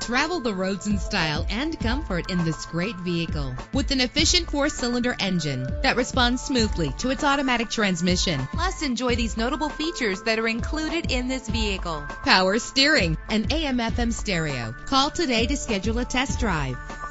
Travel the roads in style and comfort in this great vehicle with an efficient 4-cylinder engine that responds smoothly to its automatic transmission. Plus, enjoy these notable features that are included in this vehicle: power steering, an AM/FM stereo. Call today to schedule a test drive.